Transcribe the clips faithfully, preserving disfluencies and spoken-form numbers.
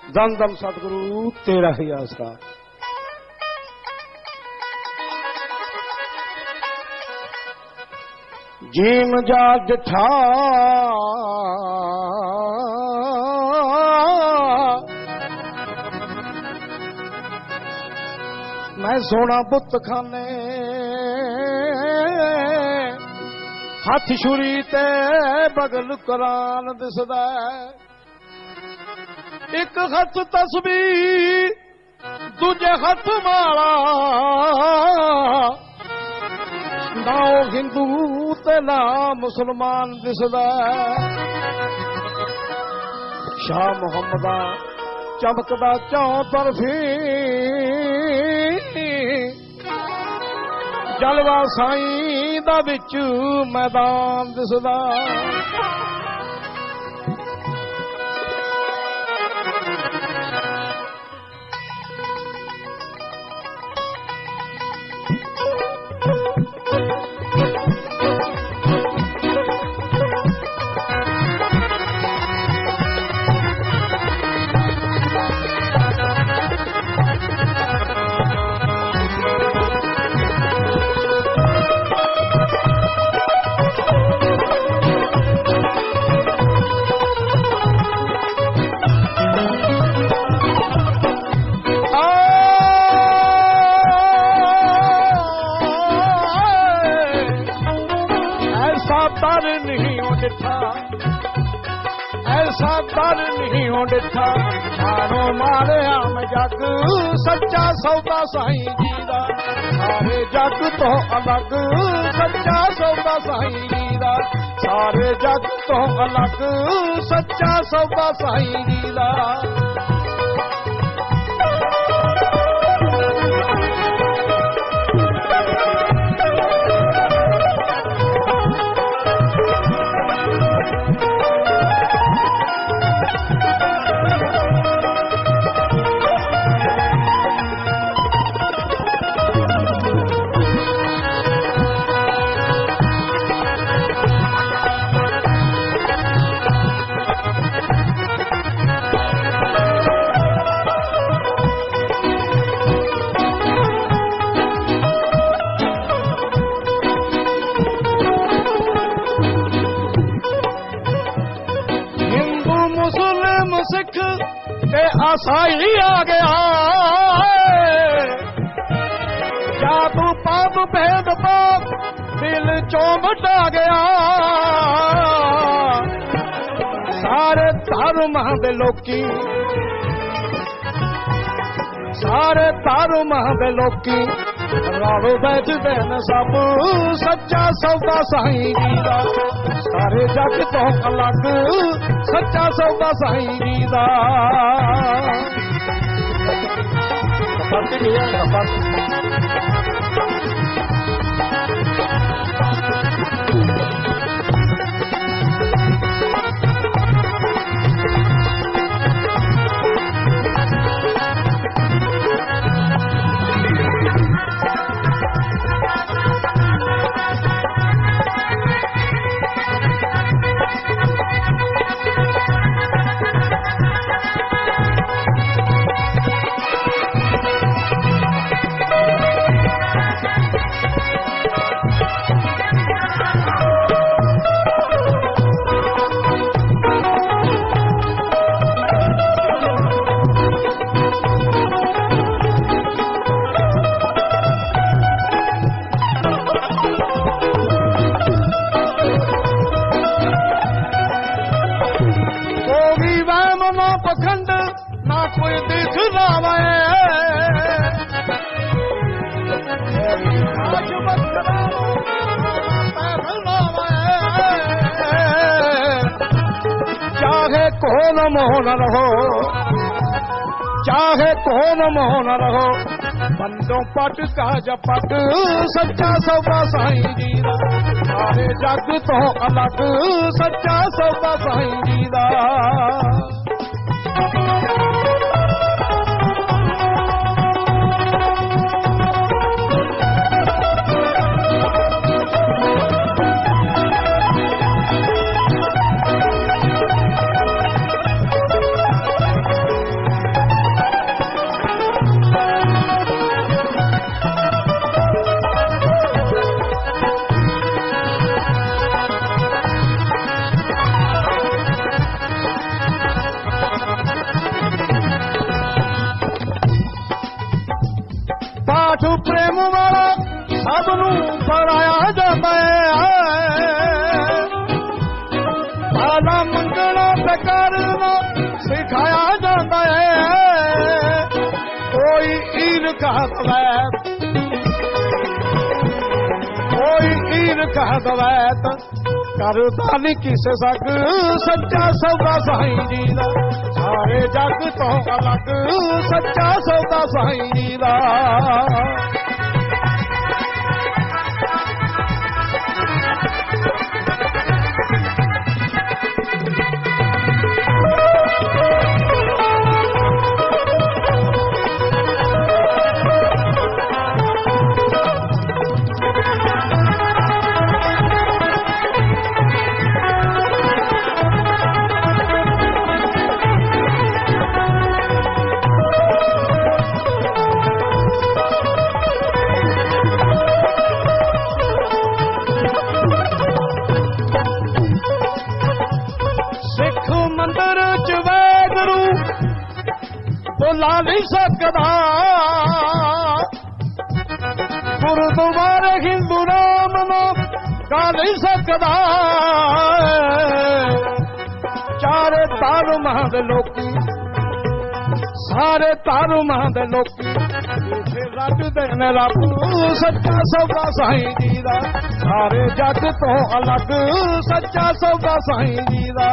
दम दम सतगुरु तेरा ही आसरा। जीम जा डिठा मैं सोना बुत खाने हाथ छुरी ते बगल कुरान दिसदा एक हथ तस्बीह दूजे हथ माला ना हिंदू ते ना मुसलमान दिसदा शाह मुहम्मदा चमकदा चौं तरफी जलवा साईं दा विच मैदान दिसदा ऐसा दर नहीं हो डिठा मानो मारे आम जग सच्चा सौदा साईं जी दा सारे जग तो अलग सच्चा सौदा साईं जी दा सारे जग तो अलग सच्चा सौदा साईं जी दा आसाई आ गया क्या तू पाप भेद पाप दिल चौमटा गया सारे धर्म दे लोकी सारे धर्म दे लोकी रावो बैठदे न सब सच्चा सौदा साईं जी दा सारे जग तो अलग सच्चा सौदा साईं जी दा चाहे कौन मोहन रहो चाहे कौन मोहन रहो बंदों पट का जपट सच्चा सौदा साईं जी दा सारे जग तो अलग सच्चा सौदा साईं जी दा ਹੱਥ ਪ੍ਰੇਮ ਵਾਲਾ ਸਭ ਨੂੰ ਫੜਾਇਆ ਜਾਂਦਾ ਹੈ ਸਾਡਾ ਮੰਗਣਾ ਤੇ ਕਰਨਾ ਸਿਖਾਇਆ ਜਾਂਦਾ ਹੈ ਕੋਈ ਈਰਖਾ ਦਵੈਤ ਕੋਈ ਈਰਖਾ ਦਵੈਤ ਕਰਦਾ ਨਹੀਂ ਕਿਸੇ ਸੱਗ ਸੱਚਾ ਸੌਦਾ ਸਾਈਂ ਜੀ ਦਾ ਸਾਰੇ ਜੱਗ ਤੋਂ ਅਲੱਗ ਸੱਚਾ ਸੌਦਾ ਸਾਈਂ ਜੀ ਦਾ ਲਾ ਨਹੀਂ ਸਕਦਾ ਗੁਰਦੁਆਰੇ ਹਿੰਦੂ ਨਾਮ ਨੂੰ ਗਾ ਨਹੀਂ ਸਕਦਾ ਚਾਰੇ ਧਰਮਾਂ ਦੇ ਲੋਕੀ ਸਾਰੇ ਧਰਮਾਂ ਦੇ ਲੋਕੀ ਇਸੇ ਰੱਜਦੇ ਨੇ ਰੱਬ ਸੱਚਾ ਸੌਦਾ ਸਾਈਂ ਜੀ ਦਾ ਸਾਰੇ ਜੱਗ ਤੋਂ ਅਲੱਗ ਸੱਚਾ ਸੌਦਾ ਸਾਈਂ ਜੀ ਦਾ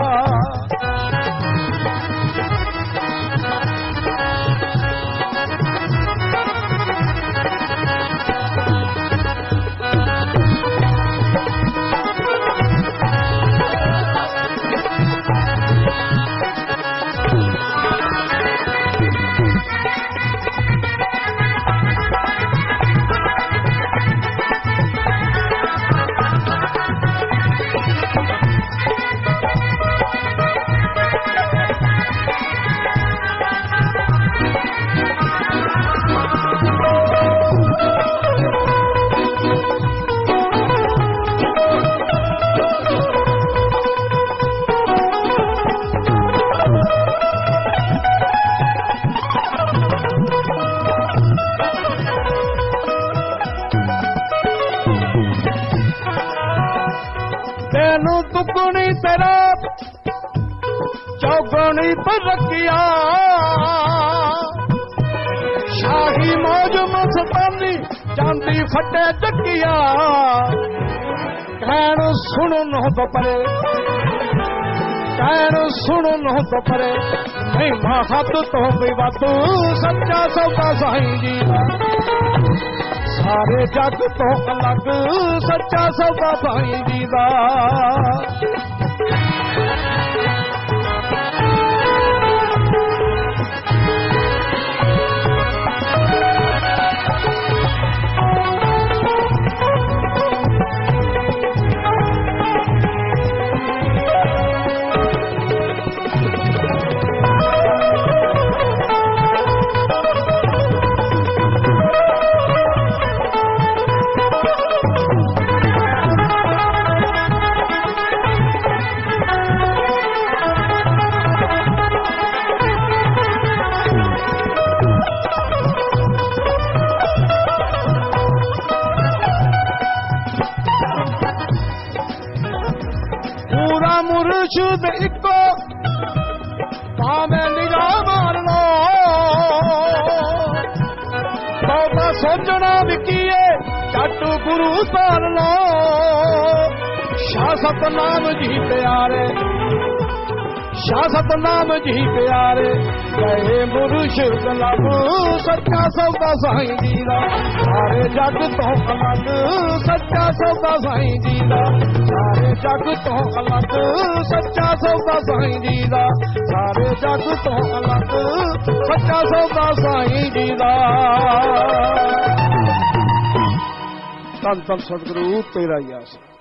ਤੈਨੂੰ ਦੁੱਗਣੀ ਤੇਰਾ ਚੌਗਣੀ ਤਰੱਕੀਆਂ ਸ਼ਾਹੀ ਮੌਜ ਮਸਤਾਨੀ ਜਾਂਦੀ ਫੱਟੇ ਚੱਕੀਆਂ ਕਹਿਣ ਸੁਣਨ ਤੋਂ ਪਰੇ ਕਹਿਣ ਸੁਣਨ ਤੋਂ ਪਰੇ ਨਹੀਂ ਮਾਂ ਹੱਥ ਤੋਂ ਵੀ ਵੱਧ ਸੱਚਾ ਸੌਦਾ ਸਾਈਂ ਜੀ ਦਾ ਸਾਰੇ ਜੱਗ ਤੋਂ ਅਲੱਗ ਸੱਚਾ ਸੌਦਾ ਸਾਈਂ ਜੀ ਦਾ ਮੁਰਸ਼ਦ ਇੱਕੋ ਭਾਵੇਂ ਨਿਗਾਹ ਮਾਰ ਲੋ ਬਹੁਤਾ ਸੋਚਣਾ ਵੀ ਕੀਏ ਜੱਟ ਗੁਰੂ ਧਾਰ ਲੋ ਸ਼ਾਹ ਸਤਨਾਮ ਜੀ ਪਿਆਰੇ ਸ਼ਾਹ ਸਤਨਾਮ ਜੀ ਪਿਆਰੇ ਕਹੇ ਮੁਰਸ਼ਦ ਲੱਭ ਸੱਚਾ ਸੌਦਾ ਸਾਈਂ ਜੀ ਦਾ ਸਾਰੇ ਜੱਗ ਤੋਂ ਅਲੱਗ ਸੱਚਾ ਸੌਦਾ ਸਾਈਂ ਜੀ ਦਾ ਸਾਰੇ ਜੱਗ ਤੋਂ ਅਲੱਗ ਸੱਚਾ ਸੌਦਾ ਸਾਈਂ ਜੀ ਦਾ ਸਾਰੇ ਜੱਗ ਤੋਂ ਅਲੱਗ ਸੱਚਾ ਸੌਦਾ ਸਾਈਂ ਜੀ ਦਾ ਧੰਨ ਧੰਨ ਸਤਿਗੁਰੂ ਤੇਰਾ ਹੀ ਆਸਰਾ।